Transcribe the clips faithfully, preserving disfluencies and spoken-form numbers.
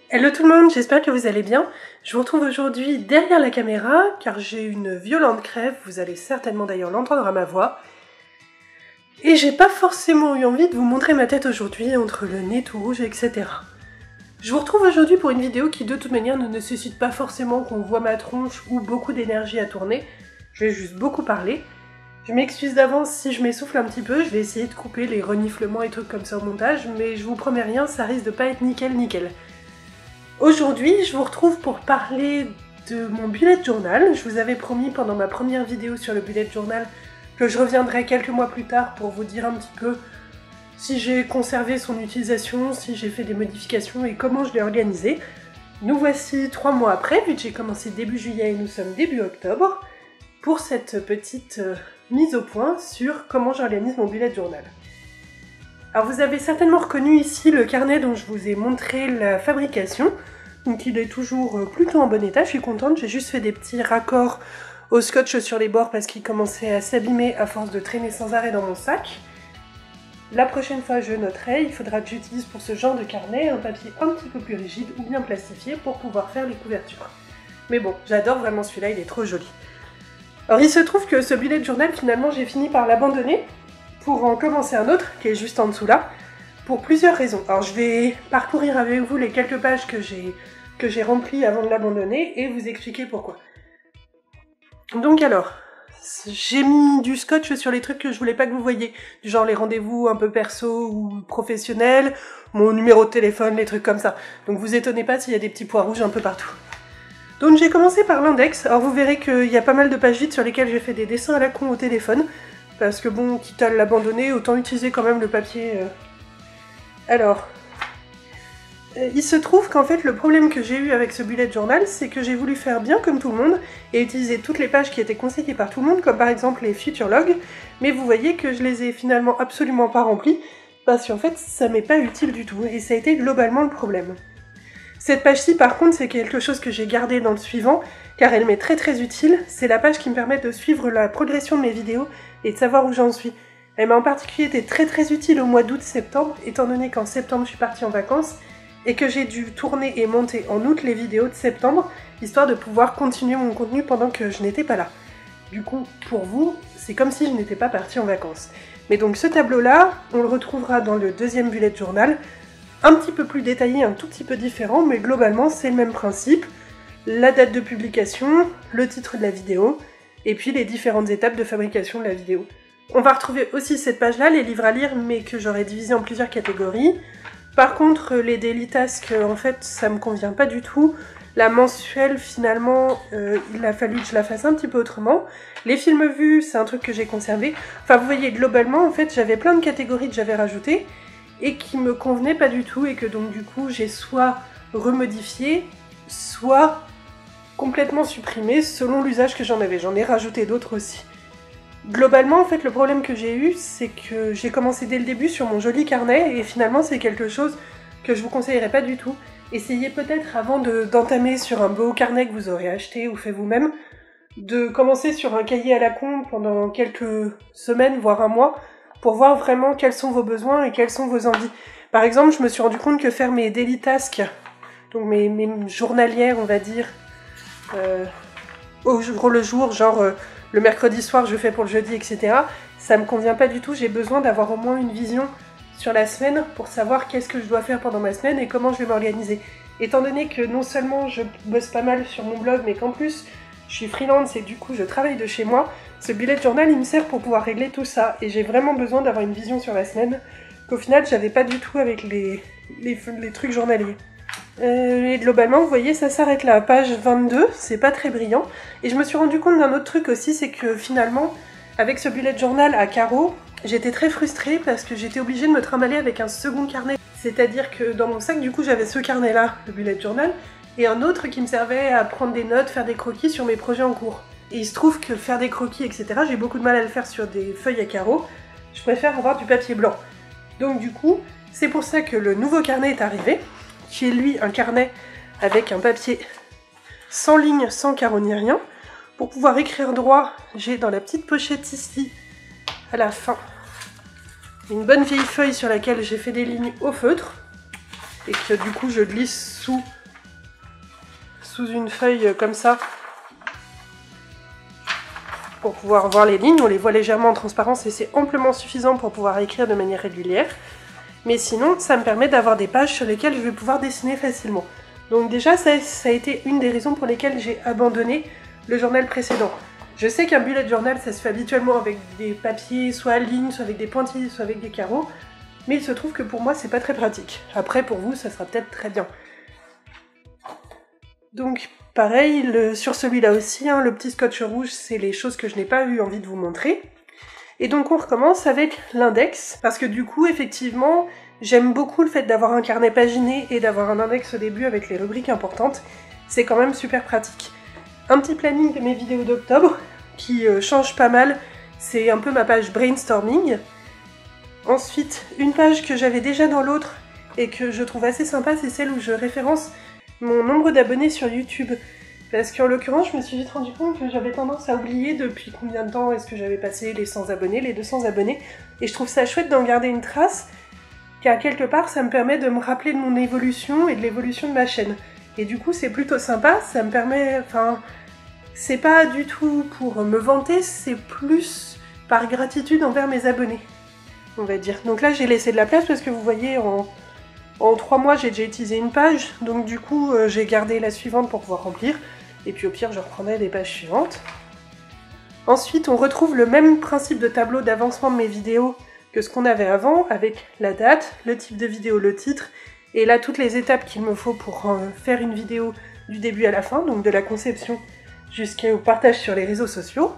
Hello tout le monde, j'espère que vous allez bien. Je vous retrouve aujourd'hui derrière la caméra car j'ai une violente crève, vous allez certainement d'ailleurs l'entendre à ma voix. Et j'ai pas forcément eu envie de vous montrer ma tête aujourd'hui entre le nez tout rouge, et cetera. Je vous retrouve aujourd'hui pour une vidéo qui de toute manière ne nécessite pas forcément qu'on voit ma tronche ou beaucoup d'énergie à tourner. Je vais juste beaucoup parler. Je m'excuse d'avance si je m'essouffle un petit peu, je vais essayer de couper les reniflements et trucs comme ça au montage, mais je vous promets rien, ça risque de pas être nickel nickel. Aujourd'hui, je vous retrouve pour parler de mon bullet journal. Je vous avais promis pendant ma première vidéo sur le bullet journal que je reviendrai quelques mois plus tard pour vous dire un petit peu si j'ai conservé son utilisation, si j'ai fait des modifications et comment je l'ai organisé. Nous voici trois mois après, vu que j'ai commencé début juillet et nous sommes début octobre, pour cette petite euh, mise au point sur comment j'organise mon bullet journal. Alors vous avez certainement reconnu ici le carnet dont je vous ai montré la fabrication, donc il est toujours plutôt en bon état, je suis contente, j'ai juste fait des petits raccords au scotch sur les bords parce qu'il commençait à s'abîmer à force de traîner sans arrêt dans mon sac. La prochaine fois je noterai, il faudra que j'utilise pour ce genre de carnet un papier un petit peu plus rigide ou bien plastifié pour pouvoir faire les couvertures. Mais bon, j'adore vraiment celui-là, il est trop joli. Alors il se trouve que ce bullet journal finalement j'ai fini par l'abandonner, pour en commencer un autre, qui est juste en dessous là, pour plusieurs raisons. Alors je vais parcourir avec vous les quelques pages que j'ai que j'ai remplies avant de l'abandonner et vous expliquer pourquoi. Donc alors, j'ai mis du scotch sur les trucs que je voulais pas que vous voyiez, du genre les rendez-vous un peu perso ou professionnels, mon numéro de téléphone, les trucs comme ça. Donc vous étonnez pas s'il y a des petits points rouges un peu partout. Donc j'ai commencé par l'index, alors vous verrez qu'il y a pas mal de pages vides sur lesquelles j'ai fait des dessins à la con au téléphone, parce que bon, quitte à l'abandonner, autant utiliser quand même le papier. Euh... Alors, euh, il se trouve qu'en fait le problème que j'ai eu avec ce bullet journal, c'est que j'ai voulu faire bien comme tout le monde, et utiliser toutes les pages qui étaient conseillées par tout le monde, comme par exemple les future logs, mais vous voyez que je les ai finalement absolument pas remplies, parce qu'en fait ça m'est pas utile du tout, et ça a été globalement le problème. Cette page-ci par contre c'est quelque chose que j'ai gardé dans le suivant, car elle m'est très très utile, c'est la page qui me permet de suivre la progression de mes vidéos et de savoir où j'en suis. Elle m'a en particulier été très très utile au mois d'août-septembre, étant donné qu'en septembre je suis partie en vacances, et que j'ai dû tourner et monter en août les vidéos de septembre, histoire de pouvoir continuer mon contenu pendant que je n'étais pas là. Du coup, pour vous, c'est comme si je n'étais pas partie en vacances. Mais donc ce tableau-là, on le retrouvera dans le deuxième bullet journal, un petit peu plus détaillé, un tout petit peu différent, mais globalement c'est le même principe. La date de publication, le titre de la vidéo, et puis les différentes étapes de fabrication de la vidéo. On va retrouver aussi cette page-là, les livres à lire, mais que j'aurais divisé en plusieurs catégories. Par contre, les daily tasks, en fait, ça me convient pas du tout. La mensuelle, finalement, euh, il a fallu que je la fasse un petit peu autrement. Les films vus, c'est un truc que j'ai conservé. Enfin, vous voyez, globalement, en fait, j'avais plein de catégories que j'avais rajoutées, et qui me convenaient pas du tout, et que donc, du coup, j'ai soit remodifié, soit complètement supprimé selon l'usage que j'en avais. J'en ai rajouté d'autres aussi. Globalement, en fait, le problème que j'ai eu, c'est que j'ai commencé dès le début sur mon joli carnet et finalement, c'est quelque chose que je vous conseillerais pas du tout. Essayez peut-être, avant de, d'entamer sur un beau carnet que vous aurez acheté ou fait vous-même, de commencer sur un cahier à la con pendant quelques semaines, voire un mois, pour voir vraiment quels sont vos besoins et quelles sont vos envies. Par exemple, je me suis rendu compte que faire mes daily tasks, donc mes, mes journalières, on va dire, Euh, au jour le jour, genre euh, le mercredi soir je fais pour le jeudi, et cetera. Ça me convient pas du tout, j'ai besoin d'avoir au moins une vision sur la semaine pour savoir qu'est-ce que je dois faire pendant ma semaine et comment je vais m'organiser. Étant donné que non seulement je bosse pas mal sur mon blog, mais qu'en plus je suis freelance et du coup je travaille de chez moi, ce bullet journal il me sert pour pouvoir régler tout ça et j'ai vraiment besoin d'avoir une vision sur la semaine qu'au final j'avais pas du tout avec les, les, les trucs journaliers. Euh, et globalement, vous voyez, ça s'arrête là, page vingt-deux, c'est pas très brillant. Et je me suis rendu compte d'un autre truc aussi, c'est que finalement, avec ce bullet journal à carreaux, j'étais très frustrée parce que j'étais obligée de me trimballer avec un second carnet. C'est-à-dire que dans mon sac, du coup, j'avais ce carnet-là, le bullet journal, et un autre qui me servait à prendre des notes, faire des croquis sur mes projets en cours. Et il se trouve que faire des croquis, et cetera, j'ai beaucoup de mal à le faire sur des feuilles à carreaux. Je préfère avoir du papier blanc. Donc du coup, c'est pour ça que le nouveau carnet est arrivé, qui est lui un carnet avec un papier sans ligne, sans carreaux ni rien. Pour pouvoir écrire droit, j'ai dans la petite pochette ici, à la fin, une bonne vieille feuille sur laquelle j'ai fait des lignes au feutre et que du coup je glisse sous sous une feuille comme ça pour pouvoir voir les lignes. On les voit légèrement en transparence et c'est amplement suffisant pour pouvoir écrire de manière régulière. Mais sinon, ça me permet d'avoir des pages sur lesquelles je vais pouvoir dessiner facilement. Donc déjà, ça, ça a été une des raisons pour lesquelles j'ai abandonné le journal précédent. Je sais qu'un bullet journal, ça se fait habituellement avec des papiers, soit à ligne, soit avec des pointillés, soit avec des carreaux. Mais il se trouve que pour moi, c'est pas très pratique. Après, pour vous, ça sera peut-être très bien. Donc, pareil, le, sur celui-là aussi, hein, le petit scotch rouge, c'est les choses que je n'ai pas eu envie de vous montrer. Et donc, on recommence avec l'index, parce que du coup, effectivement, j'aime beaucoup le fait d'avoir un carnet paginé et d'avoir un index au début avec les rubriques importantes. C'est quand même super pratique. Un petit planning de mes vidéos d'octobre, qui euh, change pas mal, c'est un peu ma page brainstorming. Ensuite, une page que j'avais déjà dans l'autre et que je trouve assez sympa, c'est celle où je référence mon nombre d'abonnés sur YouTube. Parce qu'en l'occurrence, je me suis vite rendu compte que j'avais tendance à oublier depuis combien de temps est-ce que j'avais passé les cent abonnés, les deux cents abonnés. Et je trouve ça chouette d'en garder une trace, car quelque part, ça me permet de me rappeler de mon évolution et de l'évolution de ma chaîne. Et du coup, c'est plutôt sympa, ça me permet... Enfin, c'est pas du tout pour me vanter, c'est plus par gratitude envers mes abonnés, on va dire. Donc là, j'ai laissé de la place parce que vous voyez, en, en trois mois, j'ai déjà utilisé une page. Donc du coup, euh, j'ai gardé la suivante pour pouvoir remplir. Et puis au pire, je reprendrai des pages suivantes. Ensuite, on retrouve le même principe de tableau d'avancement de mes vidéos que ce qu'on avait avant, avec la date, le type de vidéo, le titre, et là, toutes les étapes qu'il me faut pour euh, faire une vidéo du début à la fin, donc de la conception jusqu'au partage sur les réseaux sociaux.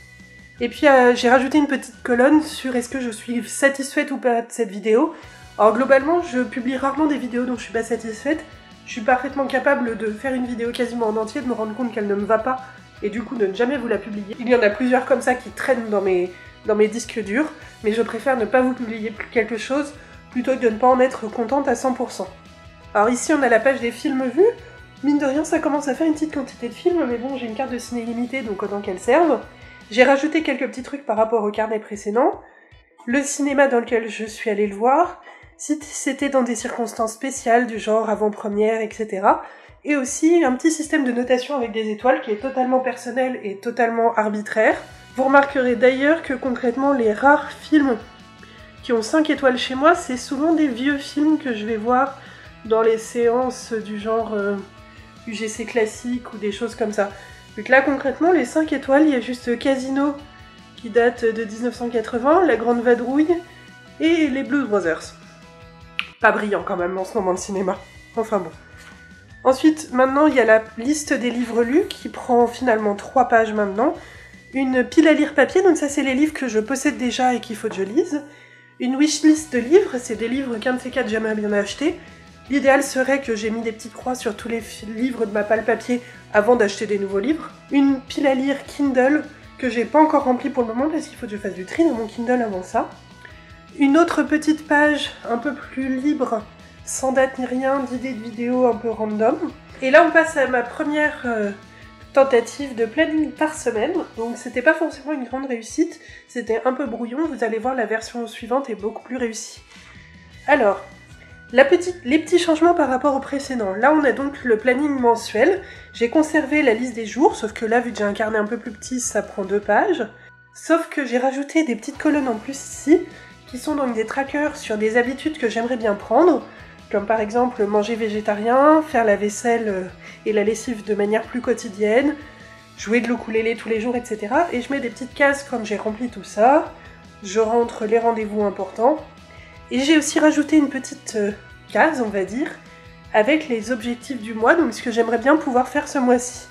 Et puis euh, j'ai rajouté une petite colonne sur est-ce que je suis satisfaite ou pas de cette vidéo. Alors globalement, je publie rarement des vidéos dont je suis pas satisfaite. Je suis parfaitement capable de faire une vidéo quasiment en entier, de me rendre compte qu'elle ne me va pas, et du coup de ne jamais vous la publier. Il y en a plusieurs comme ça qui traînent dans mes, dans mes disques durs, mais je préfère ne pas vous publier quelque chose plutôt que de ne pas en être contente à cent pour cent. Alors ici on a la page des films vus. Mine de rien, ça commence à faire une petite quantité de films, mais bon, j'ai une carte de ciné limitée, donc autant qu'elle serve. J'ai rajouté quelques petits trucs par rapport au carnet précédent. Le cinéma dans lequel je suis allée le voir, si c'était dans des circonstances spéciales, du genre avant-première, et cetera. Et aussi un petit système de notation avec des étoiles qui est totalement personnel et totalement arbitraire. Vous remarquerez d'ailleurs que concrètement, les rares films qui ont cinq étoiles chez moi, c'est souvent des vieux films que je vais voir dans les séances du genre... Euh, U G C classique ou des choses comme ça. Donc là concrètement les cinq étoiles, il y a juste Casino qui date de mille neuf cent quatre-vingts, La Grande Vadrouille et les Blues Brothers. Pas brillant quand même en ce moment le cinéma. Enfin bon. Ensuite, maintenant il y a la liste des livres lus qui prend finalement trois pages maintenant. Une pile à lire papier, donc ça c'est les livres que je possède déjà et qu'il faut que je lise. Une wishlist de livres, c'est des livres qu'un de ces quatre j'aimerais bien acheter. L'idéal serait que j'ai mis des petites croix sur tous les livres de ma palle papier avant d'acheter des nouveaux livres. Une pile à lire Kindle que j'ai pas encore remplie pour le moment parce qu'il faut que je fasse du tri dans mon Kindle avant ça. Une autre petite page un peu plus libre, sans date ni rien, d'idées de vidéos un peu random. Et là on passe à ma première euh, tentative de planning par semaine. Donc c'était pas forcément une grande réussite, c'était un peu brouillon. Vous allez voir, la version suivante est beaucoup plus réussie. Alors... La petite, les petits changements par rapport au précédent. Là, on a donc le planning mensuel. J'ai conservé la liste des jours, sauf que là, vu que j'ai un carnet un peu plus petit, ça prend deux pages. Sauf que j'ai rajouté des petites colonnes en plus ici, qui sont donc des trackers sur des habitudes que j'aimerais bien prendre, comme par exemple manger végétarien, faire la vaisselle et la lessive de manière plus quotidienne, jouer de l'ukulélé tous les jours, et cetera. Et je mets des petites cases quand j'ai rempli tout ça. Je rentre les rendez-vous importants. Et j'ai aussi rajouté une petite euh, case, on va dire, avec les objectifs du mois, donc ce que j'aimerais bien pouvoir faire ce mois-ci.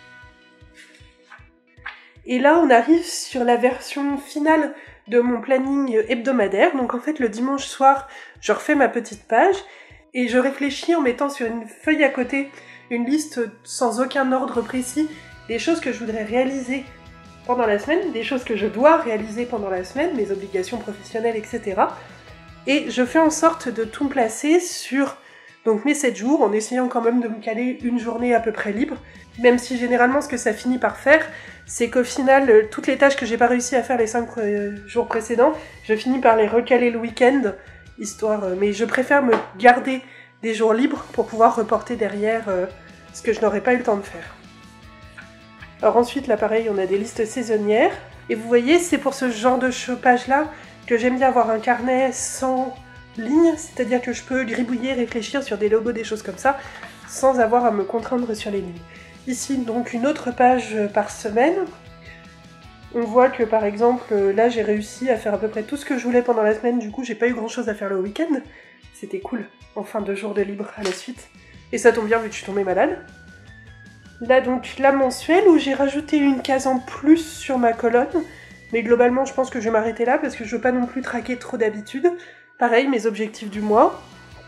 Et là, on arrive sur la version finale de mon planning hebdomadaire. Donc en fait, le dimanche soir, je refais ma petite page et je réfléchis en mettant sur une feuille à côté une liste sans aucun ordre précis des choses que je voudrais réaliser pendant la semaine, des choses que je dois réaliser pendant la semaine, mes obligations professionnelles, et cetera. Et je fais en sorte de tout placer sur donc mes sept jours, en essayant quand même de me caler une journée à peu près libre, même si généralement ce que ça finit par faire, c'est qu'au final, toutes les tâches que j'ai pas réussi à faire les cinq jours précédents, je finis par les recaler le week-end, histoire... Mais je préfère me garder des jours libres pour pouvoir reporter derrière euh, ce que je n'aurais pas eu le temps de faire. Alors ensuite, là pareil, on a des listes saisonnières. Et vous voyez, c'est pour ce genre de page-là que j'aime bien avoir un carnet sans ligne, c'est-à-dire que je peux gribouiller, réfléchir sur des logos, des choses comme ça, sans avoir à me contraindre sur les lignes. Ici, donc, une autre page par semaine. On voit que, par exemple, là, j'ai réussi à faire à peu près tout ce que je voulais pendant la semaine, du coup, j'ai pas eu grand-chose à faire le week-end. C'était cool, enfin deux jours de libre à la suite. Et ça tombe bien vu que je suis tombée malade. Là, donc, la mensuelle, où j'ai rajouté une case en plus sur ma colonne. Mais globalement, je pense que je vais m'arrêter là, parce que je veux pas non plus traquer trop d'habitude. Pareil, mes objectifs du mois.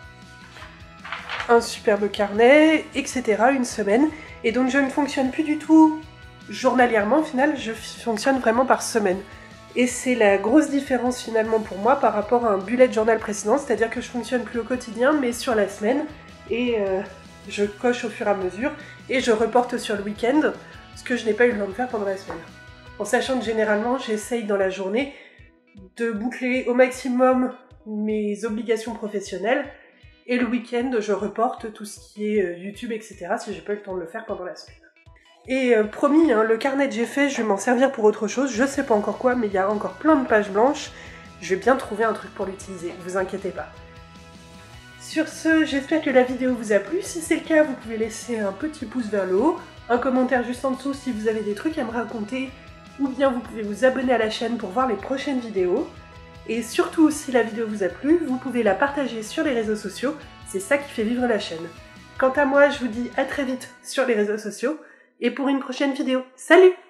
Un superbe carnet, et cetera. Une semaine. Et donc, je ne fonctionne plus du tout journalièrement, au final, je fonctionne vraiment par semaine. Et c'est la grosse différence finalement pour moi par rapport à un bullet journal précédent, c'est-à-dire que je fonctionne plus au quotidien, mais sur la semaine. Et euh, je coche au fur et à mesure, et je reporte sur le week-end, ce que je n'ai pas eu le temps de faire pendant la semaine. En sachant que généralement, j'essaye dans la journée de boucler au maximum mes obligations professionnelles, et le week-end, je reporte tout ce qui est YouTube, et cetera, si j'ai pas eu le temps de le faire pendant la semaine. Et euh, promis, hein, le carnet que j'ai fait, je vais m'en servir pour autre chose, je sais pas encore quoi, mais il y a encore plein de pages blanches, je vais bien trouver un truc pour l'utiliser, vous inquiétez pas. Sur ce, j'espère que la vidéo vous a plu, si c'est le cas, vous pouvez laisser un petit pouce vers le haut, un commentaire juste en dessous si vous avez des trucs à me raconter, ou bien vous pouvez vous abonner à la chaîne pour voir les prochaines vidéos. Et surtout, si la vidéo vous a plu, vous pouvez la partager sur les réseaux sociaux, c'est ça qui fait vivre la chaîne. Quant à moi, je vous dis à très vite sur les réseaux sociaux, et pour une prochaine vidéo. Salut!